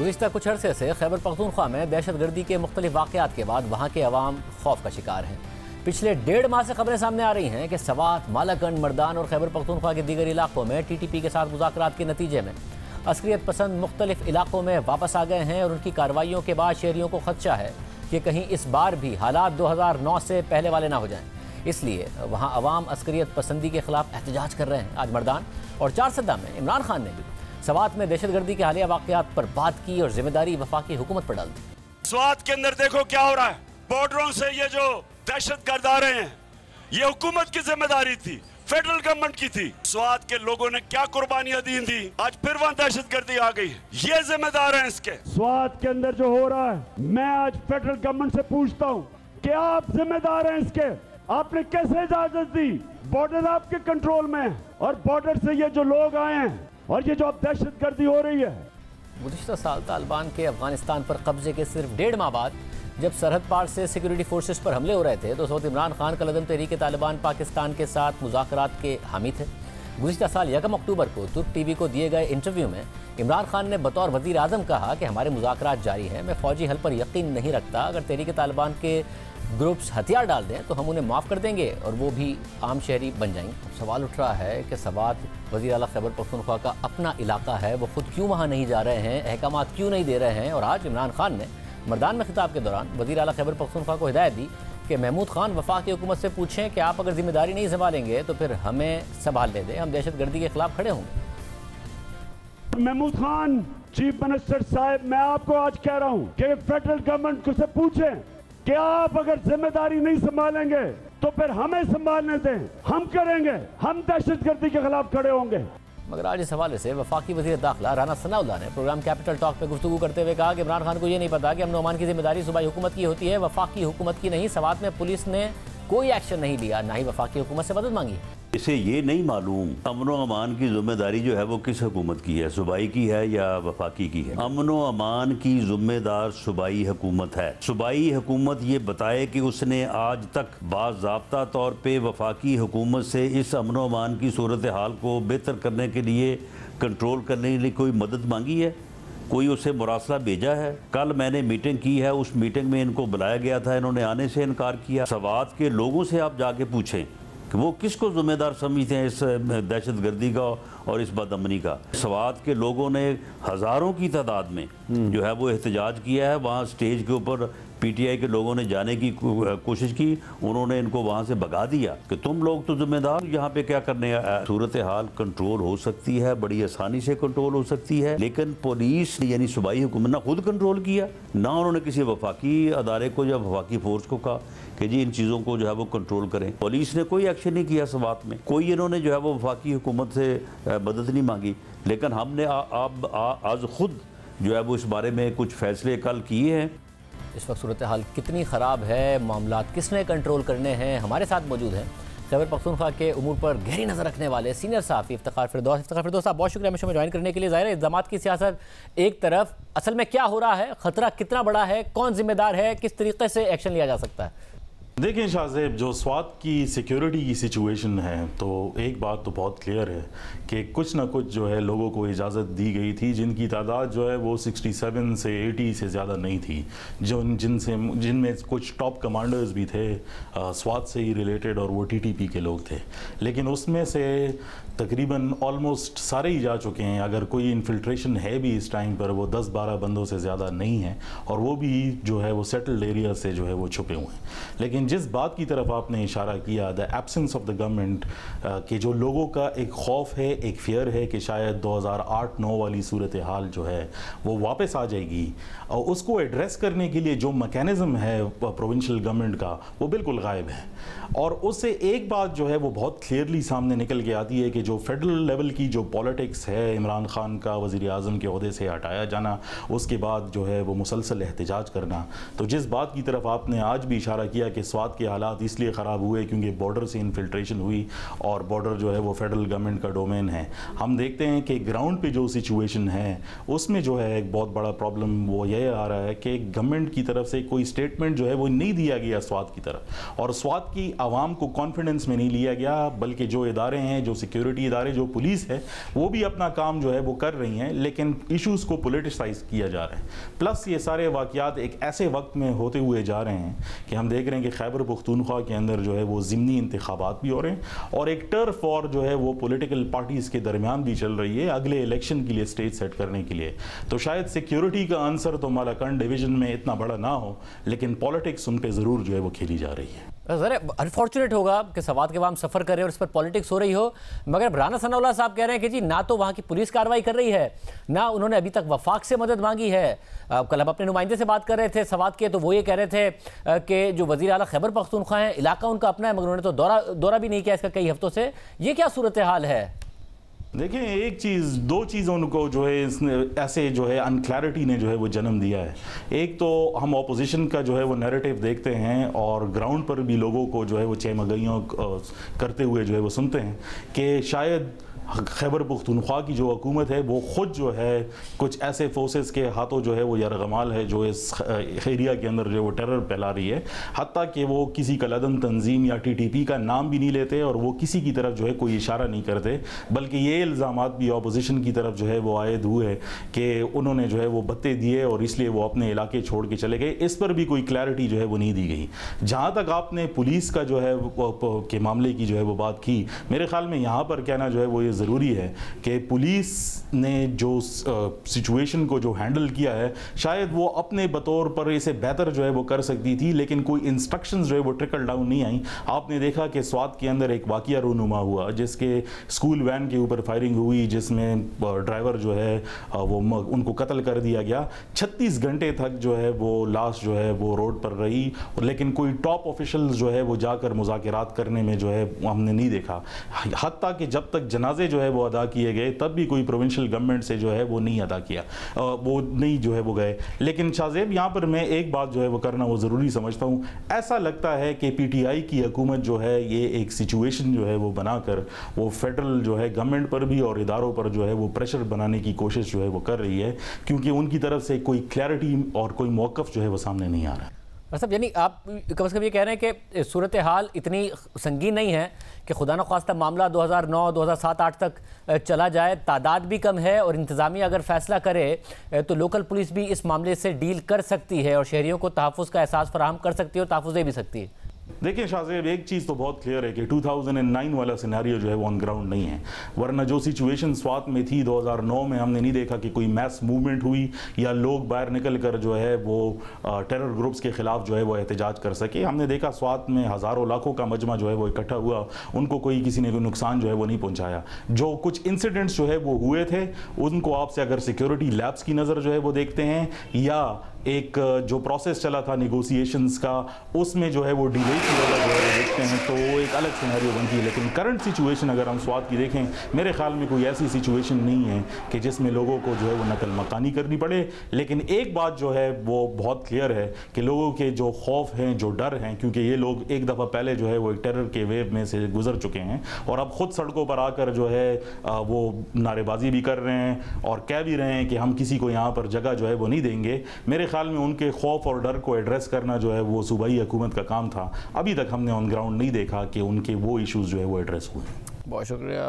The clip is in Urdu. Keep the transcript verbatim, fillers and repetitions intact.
گزشتہ کچھ عرصے سے خیبر پختونخوا میں دہشت گردی کے مختلف واقعات کے بعد وہاں کے عوام خوف کا شکار ہیں۔ پچھلے ڈیڑھ ماہ سے خبریں سامنے آ رہی ہیں کہ سوات، مالاکنڈ، مردان اور خیبر پختونخوا کے دیگر علاقوں میں ٹی ٹی پی کے ساتھ مذاکرات کے نتیجے میں عسکریت پسند مختلف علاقوں میں واپس آ گئے ہیں اور ان کی کارروائیوں کے بعد شہریوں کو خدشہ ہے کہ کہیں اس بار بھی حالات دو ہزار نو سے پہلے والے نہ ہو جائیں۔ اس لیے وہاں عوام عسکریت پسندی کے خلاف احتجاج کر رہے ہیں۔ آج مردان اور چارسدہ میں عمران خان نے بھی سوات میں دہشت گردی کے حالیہ واقعات پر بات کی اور ذمہ داری وفاقی حکومت پر ڈال دی۔ سوات کے اندر دیکھو کیا ہو رہا ہے، بارڈروں سے یہ جو دہشت گرد آ رہے ہیں، یہ حکومت کی ذمہ داری تھی، فیڈرل گورنمنٹ کی تھی۔ سوات کے لوگوں نے کیا قربانیاں دی تھی، آج پھر وہاں دہشت گردی آ گئی ہے، یہ ذمہ دار ہیں اس کے۔ سوات کے اندر جو ہو رہا ہے، میں آج فیڈرل گورنمنٹ سے پوچھتا ہوں کہ آپ ذمہ دار ہیں اس کے، آپ نے کیسے اجازت دی؟ بارڈر آپ کے کنٹرول میں ہے اور بارڈر سے یہ جو لوگ آئے ہیں اور یہ جو اب دہشت گردی ہو رہی ہے۔ گزشتہ سال طالبان کے افغانستان پر قبضے کے صرف ڈیڑھ ماہ بعد جب سرحد پار سے سیکیورٹی فورسز پر حملے ہو رہے تھے تو اس وقت عمران خان کا لدم تحریک طالبان پاکستان کے ساتھ مذاکرات کے حامی تھے۔ گزشتہ سال یکم اکتوبر کو ترک ٹی وی کو دیے گئے انٹرویو میں عمران خان نے بطور وزیر اعظم کہا کہ ہمارے مذاکرات جاری ہیں، میں فوجی حل پر یقین نہیں رکھتا، اگر تحریک طالبان کے گروپس ہتھیار ڈال دیں تو ہم انہیں معاف کر دیں گے اور وہ بھی عام شہری بن جائیں گے۔ سوال اٹھ رہا ہے کہ سوات وزیر اعلیٰ خیبر پختونخوا کا اپنا علاقہ ہے، وہ خود کیوں وہاں نہیں جا رہے ہیں، احکامات کیوں نہیں دے رہے ہیں؟ اور آج عمران خان نے مردان میں خطاب کے دوران وزیر اعلیٰ خیبر پختونخوا کو ہدایت دی کہ محمود خان وفاقی حکومت سے پوچھیں کہ آپ اگر ذمہ داری نہیں سنبھالیں گے تو پھر ہمیں سنبھال لے دیں، ہم دہشت گردی کے خلاف کھڑے ہوں گے۔ محمود خان چیف منسٹر صاحب، میں آپ کو آج کہہ رہا ہوں کہ فیڈرل گورنمنٹ کو سے پوچھیں کہ آپ اگر ذمہ داری نہیں سنبھالیں گے تو پھر ہمیں سنبھالنے دیں، ہم کریں گے، ہم دہشت گردی کے خلاف کھڑے ہوں گے۔ مگر آج اس حوالے سے وفاقی وزیر داخلہ رانا ثناء اللہ نے پروگرام کیپٹل ٹاک پہ گفتگو کرتے ہوئے کہا کہ عمران خان کو یہ نہیں پتا کہ امن و امان کی ذمہ داری صوبائی حکومت کی ہوتی ہے، وفاقی حکومت کی نہیں۔ سوات میں پولیس نے کوئی ایکشن نہیں لیا، نہ ہی وفاقی حکومت سے مدد مانگی۔ اسے یہ نہیں معلوم امن و امان کی ذمہ داری جو ہے وہ کس حکومت کی ہے، صوبائی کی ہے یا وفاقی کی ہے۔ امن و امان کی ذمہ دار صوبائی حکومت ہے۔ صوبائی حکومت یہ بتائے کہ اس نے آج تک باضابطہ طور پہ وفاقی حکومت سے اس امن و امان کی صورتحال کو بہتر کرنے کے لیے، کنٹرول کرنے کے لیے کوئی مدد مانگی ہے، کوئی اسے مراسلہ بھیجا ہے؟ کل میں نے میٹنگ کی ہے، اس میٹنگ میں ان کو بلایا گیا تھا، انہوں نے آنے سے انکار کیا۔ سوات کے لوگوں سے آپ جا کے پوچھیں کہ وہ کس کو ذمہ دار سمجھتے ہیں اس دہشت گردی کا اور اس بد امنی کا۔ سوات کے لوگوں نے ہزاروں کی تعداد میں جو ہے وہ احتجاج کیا ہے، وہاں سٹیج کے اوپر پی ٹی آئی کے لوگوں نے جانے کی کوشش کی، انہوں نے ان کو وہاں سے بھگا دیا کہ تم لوگ تو ذمہ دار یہاں پہ کیا کرنے ہیں۔ صورتحال کنٹرول ہو سکتی ہے، بڑی آسانی سے کنٹرول ہو سکتی ہے، لیکن پولیس یعنی صوبائی حکومت نہ خود کنٹرول کیا، نہ انہوں نے کسی وفاقی ادارے کو یا وفاقی فورس کو کہا کہ جی ان چیزوں کو جو ہے وہ کنٹرول کریں۔ پولیس نے کوئی ایکشن نہیں کیا سوات میں، کوئی انہوں نے جو ہے وہ وفاقی حکومت سے مدد نہیں مانگی۔ لیکن ہم نے اب آج خود جو ہے وہ اس بارے میں کچھ فیصلے کل کیے ہیں۔ اس وقت صورتحال کتنی خراب ہے، معاملات کس نے کنٹرول کرنے ہیں؟ ہمارے ساتھ موجود ہیں خیبر پختونخوا کے امور پر گہری نظر رکھنے والے سینئر صحافی افتخار فردوس۔ افتخار فردوس صاحب، بہت شکریہ ہمیں شو میں جوائن کرنے کے لیے۔ ظاہر ہے الزامات کی سیاست ایک طرف، اصل میں کیا ہو رہا ہے، خطرہ کتنا بڑا ہے، کون ذمہ دار ہے، کس طریقے سے ایکشن لیا جا سکتا ہے؟ دیکھیں شاہ زیب، جو سوات کی سیکیورٹی کی سچویشن ہے تو ایک بات تو بہت کلیئر ہے کہ کچھ نہ کچھ جو ہے لوگوں کو اجازت دی گئی تھی جن کی تعداد جو ہے وہ سکسٹی سیون سے ایٹی سے زیادہ نہیں تھی، جن جن سے جن میں کچھ ٹاپ کمانڈرز بھی تھے سوات سے ہی ریلیٹڈ اور وہ ٹی ٹی پی کے لوگ تھے، لیکن اس میں سے تقریباً آلموسٹ سارے ہی جا چکے ہیں۔ اگر کوئی انفلٹریشن ہے بھی اس ٹائم پر وہ دس بارہ بندوں سے زیادہ نہیں ہے، اور وہ بھی جو ہے وہ سیٹلڈ ایریا سے جو ہے وہ چھپے ہوئے ہیں۔ لیکن جس بات کی طرف آپ نے اشارہ کیا، the absence of the government, کہ جو لوگوں کا ایک خوف ہے، ایک فیئر ہے کہ شاید دو ہزار آٹھ نو والی صورتحال جو ہے وہ واپس آ جائے گی، اور اس کو ایڈریس کرنے کے لیے جو میکینزم ہے پروونشل گورنمنٹ کا وہ بالکل غائب ہے۔ اور اس سے ایک بات جو ہے وہ بہت کلیئرلی سامنے نکل کے آتی ہے کہ جو فیڈرل لیول کی جو پالیٹکس ہے، عمران خان کا وزیر اعظم کے عہدے سے ہٹایا جانا، اس کے بعد جو ہے وہ مسلسل احتجاج کرنا، تو جس بات کی طرف آپ نے آج بھی اشارہ کیا کہ سوات کے حالات اس لیے خراب ہوئے کیونکہ بارڈر سے انفلٹریشن ہوئی اور بارڈر جو ہے وہ فیڈرل گورنمنٹ کا ڈومین ہے. ہم دیکھتے ہیں کہ گراؤنڈ پہ جو سچویشن ہے اس میں جو ہے ایک بہت بڑا پرابلم وہ یہ آ رہا ہے کہ گورنمنٹ کی طرف سے کوئی اسٹیٹمنٹ جو ہے وہ نہیں دیا گیا سوات کی طرف, اور سوات کی عوام کو کانفیڈنس میں نہیں لیا گیا, بلکہ جو ادارے ہیں, جو سیکیورٹی ادارے, جو پولیس ہے, وہ بھی اپنا کام جو ہے وہ کر رہی ہیں, لیکن ایشوز کو پولیٹیسائز کیا جا رہا ہے. پلس یہ سارے واقعات ایک ایسے وقت میں ہوتے ہوئے جا رہے ہیں کہ ہم دیکھ رہے ہیں کہ خیبر پختونخوا کے اندر جو ہے وہ ضمنی انتخابات بھی ہو رہے ہیں اور ایک ٹرف اور جو ہے وہ پولیٹیکل پارٹیز کے درمیان بھی چل رہی ہے اگلے الیکشن کے لیے اسٹیج سیٹ کرنے کے لیے. تو شاید سیکیورٹی کا آنسر تو مالاکنڈ ڈویژن میں اتنا بڑا نہ ہو, لیکن پالیٹکس ان پہ ضرور جو ہے وہ کھیلی جا رہی ہے. ذرا انفارچونیٹ ہوگا کہ سوات کے وہاں ہم سفر کر رہے ہیں اور اس پر پالیٹکس ہو رہی ہو, مگر رانا ثناء اللہ صاحب کہہ رہے ہیں کہ جی نہ تو وہاں کی پولیس کارروائی کر رہی ہے, نہ انہوں نے ابھی تک وفاق سے مدد مانگی ہے. کل ہم اپنے نمائندے سے بات کر رہے تھے سوات کے, تو وہ یہ کہہ رہے تھے کہ جو وزیر اعلیٰ خیبر پختونخوا ہیں علاقہ ان کا اپنا ہے, مگر انہوں نے تو دورہ دورہ بھی نہیں کیا اس کا کئی ہفتوں سے. یہ کیا صورتحال ہے؟ دیکھیں ایک چیز دو چیزوں کو جو ہے اس نے ایسے جو ہے انکلیرٹی نے جو ہے وہ جنم دیا ہے. ایک تو ہم اپوزیشن کا جو ہے وہ نیریٹیو دیکھتے ہیں اور گراؤنڈ پر بھی لوگوں کو جو ہے وہ چہمگئیوں کرتے ہوئے جو ہے وہ سنتے ہیں کہ شاید خیبر پختونخوا کی جو حکومت ہے وہ خود جو ہے کچھ ایسے فورسز کے ہاتھوں جو ہے وہ یرغمال ہے جو اس ایریا کے اندر جو وہ ٹیرر پھیلا رہی ہے, حتیٰ کہ وہ کسی کلدن تنظیم یا ٹی ٹی پی کا نام بھی نہیں لیتے اور وہ کسی کی طرف جو ہے کوئی اشارہ نہیں کرتے, بلکہ یہ الزامات بھی اپوزیشن کی طرف جو ہے وہ عائد ہوئے کہ انہوں نے جو ہے وہ بتے دیے اور اس لیے وہ اپنے علاقے چھوڑ کے چلے گئے. اس پر بھی کوئی کلیئرٹی جو ہے وہ نہیں دی گئی. جہاں تک آپ نے پولیس کا جو ہے کے معاملے کی جو ہے وہ بات کی, میرے خیال میں یہاں پر کہنا جو ہے وہ یہ ضروری ہے کہ پولیس نے جو سچویشن کو جو ہینڈل کیا ہے شاید وہ اپنے بطور پر اسے بہتر جو ہے وہ کر سکتی تھی, لیکن کوئی انسٹرکشنز جو ہے وہ ٹرکل ڈاؤن نہیں آئیں. آپ نے دیکھا کہ سوات کے اندر ایک واقعہ رونما ہوا جس کے اسکول وین کے اوپر فائرنگ ہوئی, جس میں ڈرائیور جو ہے وہ ان کو قتل کر دیا گیا. چھتیس گھنٹے تک جو ہے وہ لاش جو ہے وہ روڈ پر رہی, لیکن کوئی ٹاپ آفیشلز جو ہے وہ جا کر مذاکرات کرنے میں جو ہے ہم نے نہیں دیکھا. حتیٰ کہ جب تک جنازے جو ہے وہ ادا کیے گئے تب بھی کوئی پروونشل گورنمنٹ سے جو ہے وہ نہیں ادا کیا, وہ نہیں جو ہے وہ گئے. لیکن شاہزیب یہاں پر میں ایک بات جو ہے وہ کرنا وہ ضروری سمجھتا ہوں, ایسا لگتا ہے کہ پی ٹی آئی کی حکومت جو ہے یہ ایک سچویشن جو ہے وہ بنا کر وہ فیڈرل جو ہے گورنمنٹ پر بھی اور اداروں پر جو ہے وہ پریشر بنانے کی کوشش جو ہے وہ کر رہی ہے, کیونکہ ان کی طرف سے کوئی کلیئرٹی اور کوئی موقف جو ہے وہ سامنے نہیں آ رہا ہے. مطلب یعنی آپ کم از کم یہ کہہ رہے ہیں کہ صورتحال اتنی سنگین نہیں ہے کہ خدا نخواستہ معاملہ دو ہزار نو دو ہزار سات آٹھ تک چلا جائے, تعداد بھی کم ہے اور انتظامیہ اگر فیصلہ کرے تو لوکل پولیس بھی اس معاملے سے ڈیل کر سکتی ہے اور شہریوں کو تحفظ کا احساس فراہم کر سکتی ہے اور تحفظ دے بھی سکتی ہے. دیکھیں شاہزیب ایک چیز تو بہت کلیئر ہے کہ دو ہزار نو والا سیناریو جو ہے وہ آن گراؤنڈ نہیں ہے, ورنہ جو سچویشن سوات میں تھی دو ہزار نو میں ہم نے نہیں دیکھا کہ کوئی میس موومنٹ ہوئی یا لوگ باہر نکل کر جو ہے وہ ٹیرر گروپس کے خلاف جو ہے وہ احتجاج کر سکے. ہم نے دیکھا سوات میں ہزاروں لاکھوں کا مجمع جو ہے وہ اکٹھا ہوا, ان کو کوئی کسی نے کوئی نقصان جو ہے وہ نہیں پہنچایا. جو کچھ انسیڈنٹس جو ہے وہ ہوئے تھے ان کو آپ سے اگر سیکیورٹی لیبس کی نظر جو ہے وہ دیکھتے ہیں یا ایک جو پروسیس چلا تھا نیگوسیشنز کا اس میں جو ہے وہ ڈیلے کی وجہ جو ہے دیکھتے ہیں تو ایک الگ سیناریو بنتی ہے. لیکن کرنٹ سچویشن اگر ہم سوات کی دیکھیں میرے خیال میں کوئی ایسی سچویشن نہیں ہے کہ جس میں لوگوں کو جو ہے وہ نقل مکانی کرنی پڑے. لیکن ایک بات جو ہے وہ بہت کلیئر ہے کہ لوگوں کے جو خوف ہیں, جو ڈر ہیں, کیونکہ یہ لوگ ایک دفعہ پہلے جو ہے وہ ایک ٹیرر کے ویو میں سے گزر چکے ہیں اور اب خود سڑکوں پر آ کر جو ہے وہ نعرے بازی بھی کر رہے ہیں اور کہہ بھی رہے ہیں کہ ہم کسی کو یہاں پر جگہ جو ہے وہ نہیں دیں گے. میرے خیال میں ان کے خوف اور ڈر کو ایڈریس کرنا جو ہے وہ صوبائی حکومت کا کام تھا. ابھی تک ہم نے آن گراؤنڈ نہیں دیکھا کہ ان کے وہ ایشوز جو ہے وہ ایڈریس ہوئے. بہت شکریہ.